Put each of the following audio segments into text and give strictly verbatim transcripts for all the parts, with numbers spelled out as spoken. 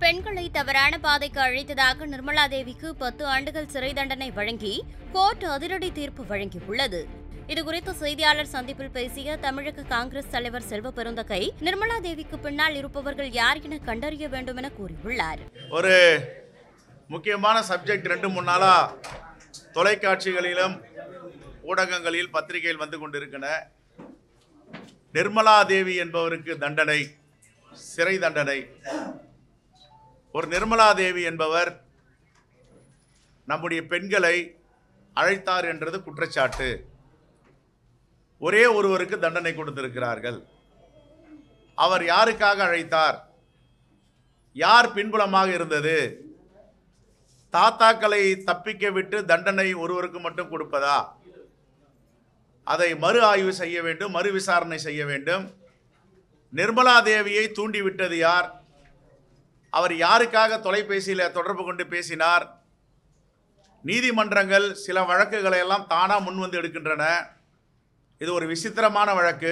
பெண்களை தவறான பாதைக்கு அழைத்ததாக நிர்மலா தேவிக்கு பத்து ஆண்டுகள் சிறை தண்டனை வழங்கி கோர்ட் அதிரடி தீர்ப்பு வழங்கியுள்ளது. இதுகுறித்து செய்தியாளர் சந்திப்பில் பேசிய தமிழக காங்கிரஸ் தலைவர் செல்வ பெருந்தகை, நிர்மலா தேவிக்கு பின்னால் இருப்பவர்கள் யார் என கண்டறிய வேண்டும் என கூறியுள்ளார். ஒரு முக்கியமான சப்ஜெக்ட் ரெண்டு மூணு நாளா தொலைக்காட்சிகளிலும் ஊடகங்களில் பத்திரிகையில் வந்து கொண்டிருக்கிற நிர்மலா தேவி என்பவருக்கு தண்டனை, சிறை தண்டனை. ஒரு நிர்மலா தேவி என்பவர் நம்முடைய பெண்களை அழைத்தார் என்றது குற்றச்சாட்டு. ஒரே ஒருவருக்கு தண்டனை கொடுத்திருக்கிறார்கள். அவர் யாருக்காக அழைத்தார்? யார் பின்புலமாக இருந்தது? தாத்தாக்களை தப்பிக்க விட்டு தண்டனை ஒருவருக்கு மட்டும் கொடுப்பதா? அதை மறு ஆய்வு செய்ய வேண்டும், மறு விசாரணை செய்ய வேண்டும். நிர்மலா தேவியை தூண்டிவிட்டது யார்? அவர் யாருக்காக தொலைபேசியில் தொடர்பு கொண்டு பேசினார்? நீதிமன்றங்கள் சில வழக்குகளை எல்லாம் தானா முன்வந்து எடுக்கின்றன. இது ஒரு விசித்திரமான வழக்கு.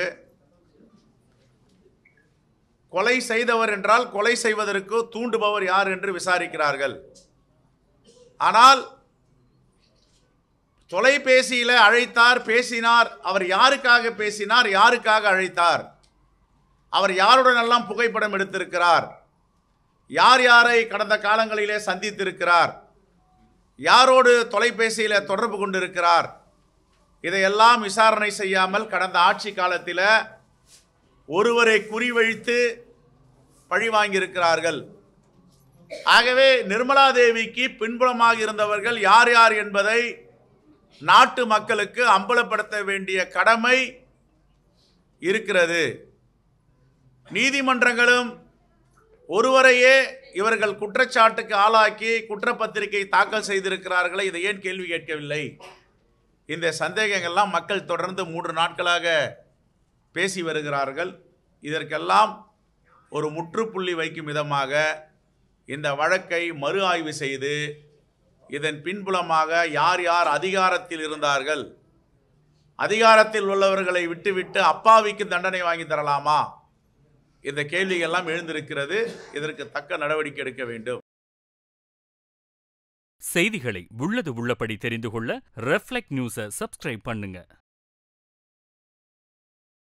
கொலை செய்தவர் என்றால் கொலை செய்வதற்கு தூண்டுபவர் யார் என்று விசாரிக்கிறார்கள். ஆனால் தொலைபேசியில் அழைத்தார், பேசினார். அவர் யாருக்காக பேசினார்? யாருக்காக அழைத்தார்? அவர் யாருடன் எல்லாம் புகைப்படம் எடுத்திருக்கிறார்? யார் யாரை கடந்த காலங்களிலே சந்தித்திருக்கிறார்? யாரோடு தொலைபேசியில் தொடர்பு கொண்டிருக்கிறார்? இதையெல்லாம் விசாரணை செய்யாமல் கடந்த ஆட்சி காலத்தில் ஒருவரை குறிவைத்து பழி வாங்கியிருக்கிறார்கள். ஆகவே நிர்மலா தேவிக்கு பின்புலமாக இருந்தவர்கள் யார் யார் என்பதை நாட்டு மக்களுக்கு அம்பலப்படுத்த வேண்டிய கடமை இருக்கிறது. நீதிமன்றங்களும் ஒருவரையே இவர்கள் குற்றச்சாட்டுக்கு ஆளாக்கி குற்றப்பத்திரிகை தாக்கல் செய்திருக்கிறார்களே, இதை ஏன் கேள்வி கேட்கவில்லை? இந்த சந்தேகங்கள்லாம் மக்கள் தொடர்ந்து மூன்று நாட்களாக பேசி வருகிறார்கள். இதற்கெல்லாம் ஒரு முற்றுப்புள்ளி வைக்கும் விதமாக இந்த வழக்கை மறு ஆய்வு செய்து இதன் பின்புலமாக யார் யார் அதிகாரத்தில் இருந்தார்கள், அதிகாரத்தில் உள்ளவர்களை விட்டுவிட்டு அப்பாவிக்கு தண்டனை வாங்கி தரலாமா? இந்த கேள்விகள்லாம் எழுந்திருக்கிறது. இதற்கு தக்க நடவடிக்கை எடுக்க வேண்டும். செய்திகளை உள்ளது உள்ளபடி தெரிந்து கொள்ள ரெஃப்ளெக்ட் நியூஸை சப்ஸ்கிரைப் பண்ணுங்க.